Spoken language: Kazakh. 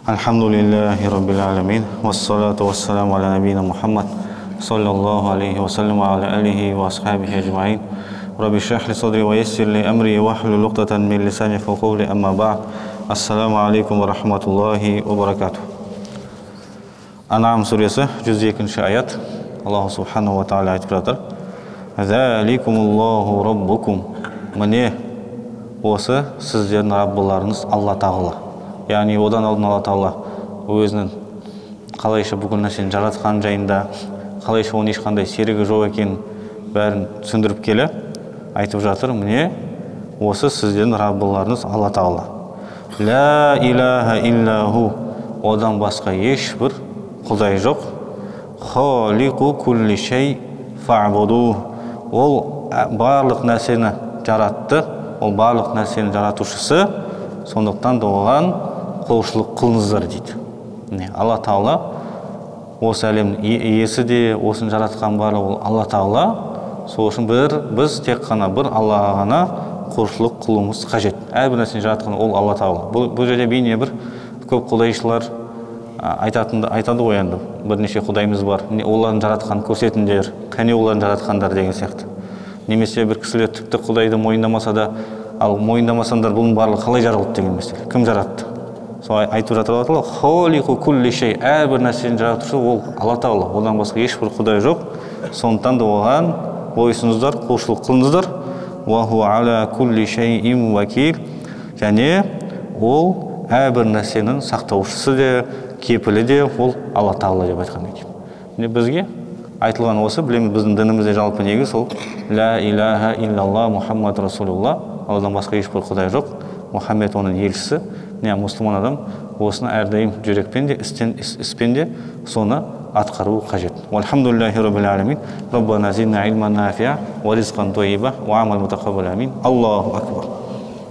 Alhamdulillahi Rabbil Alamin, wassalatu wassalamu ala nabiyina Muhammad sallallahu alaihi wasallam wa ala alihi wa ashabihi ajma'in. Rabbi shrah li sadri wa yassir li amri wahlul 'uqdatan min lisani yafqahu qawli, amma ba'd. Assalamu alaikum wa rahmatullahi wa barakatuh. An'am suresi 102 ayat. Allah subhanahu wa ta'ala aytib жатыр. Zalikumullahu rabbukum. Міне осы сіздердің Раббыларыңыз Алла Тағала. Яғни одан алдын Алла Тағала өзінің қалайша бүкіл нәрсені жаратқан жайында, қалайша оның ешқандай серігі жоқ екенін бәрін түсіндіріп келе айтып жатыр. Міне осы сіздердің Раббыларыңыз Алла Тағала. Ла илаха иллаху, одан басқа ешбір құдай жоқ. Халиқу кулли шей фа'буду, ол барлық нәрсені жаратты, ол барлық нәрсені жаратушысы, сондықтан да оған құлшылық қылыңыздар дейді. Алла Тағала осы әлемнің иесі де, осыны жаратқан барлығы ол Алла Тағала. Сол үшін біз тек қана бір Аллаға ғана құлшылық қылуымыз қажет. Әрбір нәрсені жаратқан ол Алла Тағала. Бұл жерде бейне бір көп құдайшылар айтады ғой, енді бірнеше құдайымыз бар, олардың жаратқан көрсетіңдер, қане олардың жаратқандар деген сияқты. Немесе бір кісілер тіпті құдайды мойындамаса да, ал мойындамасаңдар бұның барлығы қалай жаралды деген мәселе. Кім жаратты? Сол айтып жатыр Алла Тағала, холиқу кулли шей, әрбір нәрсені жаратушы ол Алла Тағала. Одан басқа ешбір құдай жоқ. Сондықтан да оған бойсыныздар, құлшылық қылыңыздар. Ва хуа аля кулли шейин вакил, және ол әрбір нәрсенің сақтаушысы де, кепілі де ол Алла Тағала деп айтқан екен. Бізге айтылған осы, білеміз, біздің дінімізде жалпы негіз сол ла илаха иллалла Мухаммад Расулулла, Алладан басқа ешбір құдай жоқ, Мұхаммед оның елшісі. Мұсылман адам осыны әрдайым жүрекпен де, іспен де соны атқару қажет. Вальхамдулиллахи раббил аламин. Раббана зидна илман нафиа ва ризқан тойиба ва амал мутақаббал. Амин. Аллаху акбар.